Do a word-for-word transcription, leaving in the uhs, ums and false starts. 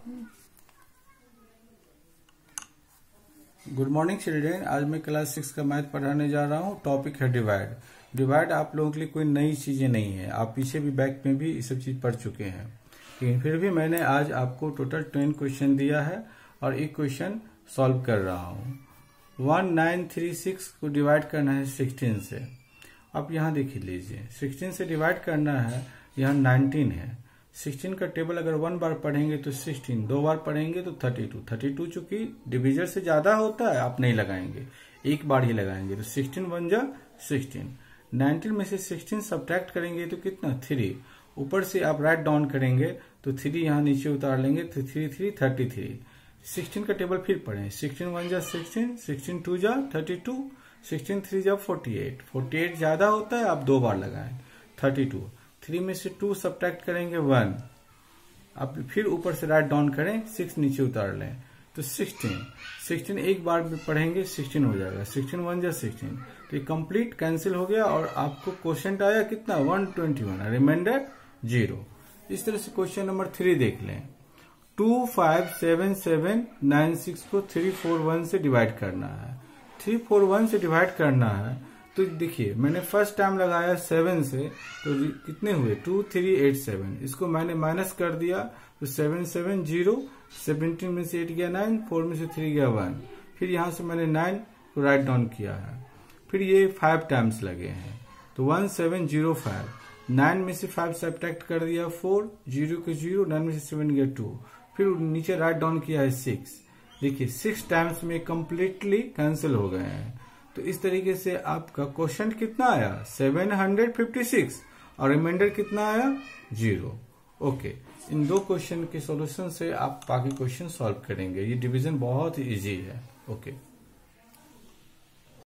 Good morning children. आज मैं class six का मैथ पढ़ाने जा रहा हूँ। टॉपिक है डिवाइड। डिवाइड आप लोगों के लिए कोई नई चीजें नहीं है, आप पीछे भी बैक में भी ये सब चीज पढ़ चुके हैं, लेकिन फिर भी मैंने आज आपको टोटल टेन क्वेश्चन दिया है और एक क्वेश्चन सॉल्व कर रहा हूँ। वन नाइन थ्री सिक्स को डिवाइड करना है सिक्सटीन से। आप यहाँ देख लीजिए, सिक्सटीन से डिवाइड करना है, यहाँ नाइनटीन है। सिक्सटीन का टेबल अगर वन बार पढ़ेंगे तो सिक्सटीन, दो बार पढ़ेंगे तो थर्टी टू। थर्टी टू चूंकि डिविजर से ज्यादा होता है, आप नहीं लगाएंगे, एक बार ही लगाएंगे, तो सिक्सटीन वन जा सिक्सटीन। नाइनटीन में से सिक्सटीन सब्ट्रैक्ट करेंगे तो कितना, थ्री। ऊपर से आप राइट डाउन करेंगे तो थ्री यहाँ नीचे उतार लेंगे तो three three thirty three. Sixteen का टेबल फिर पढ़ें, सिक्सटीन वन जा सिक्सटीन, सिक्सटीन टू जा थर्टी टू, सिक्सटीन थ्री जा फोर्टी एट। फोर्टी एट ज्यादा होता है, आप दो बार लगाएं, थर्टी टू। थ्री में से टू सब्ट्रैक्ट करेंगे वन, अब फिर ऊपर से राइट डाउन करें, सिक्स नीचे उतार लें तो सिक्सटीन। सिक्सटीन एक बार में पढ़ेंगे सिक्सटीन हो जाएगा, सिक्सटीन वन जा सिक्सटीन। तो ये कंप्लीट कैंसिल हो गया और आपको क्वेश्चन आया कितना, one twenty one, remainder zero. इस तरह से क्वेश्चन नंबर थ्री देख लें। Two five seven seven nine six को थ्री फोर वन से डिवाइड करना है। थ्री फोर वन से डिवाइड करना है तो देखिए, मैंने फर्स्ट टाइम लगाया सेवन से, तो कितने हुए, टू थ्री एट सेवन। इसको मैंने माइनस कर दिया तो सेवन सेवन जीरो, सेवनटीन में से एट गया नाइन, फोर में से थ्री गया वन। फिर यहां से मैंने नाइन को राइट डाउन किया है। फिर ये फाइव टाइम्स लगे हैं तो one seven zero five. Nine में से फाइव सब्ट्रैक्ट कर दिया फोर, जीरो के जीरो, नाइन में से सेवन गया टू। फिर नीचे राइट डाउन किया है सिक्स। देखिए सिक्स टाइम्स में कंप्लीटली कैंसिल हो गए हैं। तो इस तरीके से आपका क्वेश्चन कितना आया, सेवन हंड्रेड फिफ्टी सिक्स, और रिमाइंडर कितना आया, जीरो। ओके, इन दो क्वेश्चन के सॉल्यूशन से आप बाकी क्वेश्चन सॉल्व करेंगे। ये डिवीजन बहुत ही इजी है। ओके।